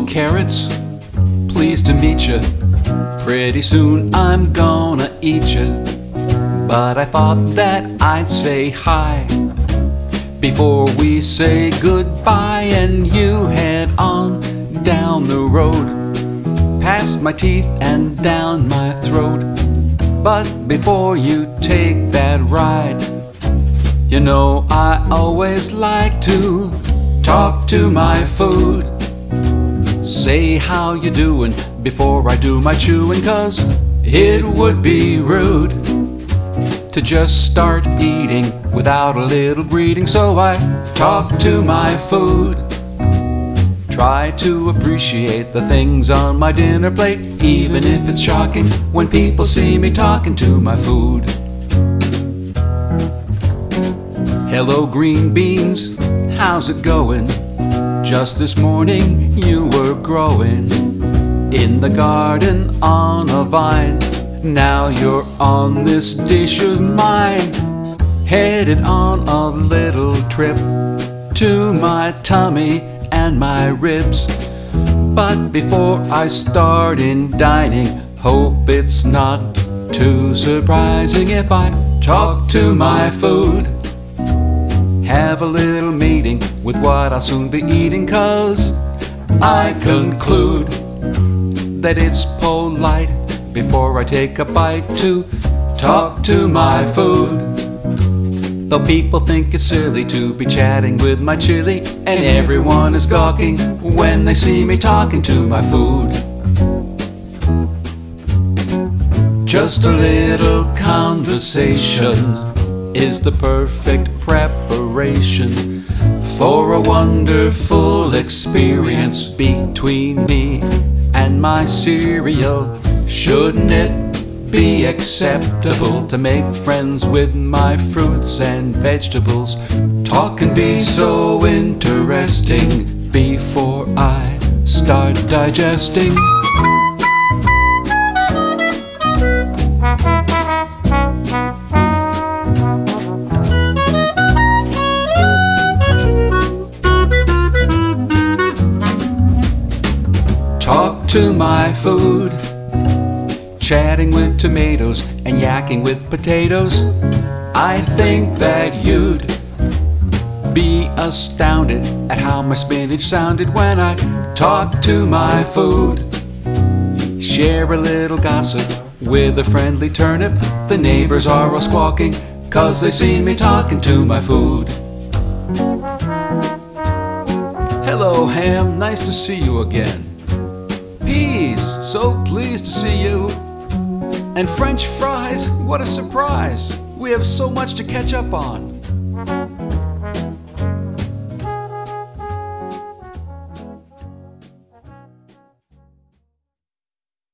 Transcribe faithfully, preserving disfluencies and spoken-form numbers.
carrots, pleased to meet ya. Pretty soon I'm gonna eat ya. But I thought that I'd say hi before we say goodbye, and you head on down the road, past my teeth and down my throat. But before you take that ride, you know I always like to talk to my food. Say how you doing before I do my chewing, 'cause it would be rude to just start eating without a little greeting. So I talk to my food, try to appreciate the things on my dinner plate, even if it's shocking when people see me talking to my food. Hello green beans, how's it going? Just this morning you were growing in the garden on a vine. Now you're on this dish of mine, headed on a little trip to my tummy and my ribs. But before I start in dining, hope it's not too surprising if I talk to my food, have a little meeting with what I'll soon be eating, 'cause I conclude that it's polite before I take a bite to talk to my food. Though people think it's silly to be chatting with my chili, and everyone is gawking when they see me talking to my food. Just a little conversation is the perfect preparation for a wonderful experience between me and my cereal. Shouldn't it be acceptable to make friends with my fruits and vegetables? Talk can be so interesting before I start digesting. Talk to my food, chatting with tomatoes and yakking with potatoes. I think that you'd be astounded at how my spinach sounded when I talk to my food. Share a little gossip with a friendly turnip. The neighbors are all squawking 'cause they see me talking to my food. Hello Ham, nice to see you again. Peas, so pleased to see you. And French fries, what a surprise! We have so much to catch up on.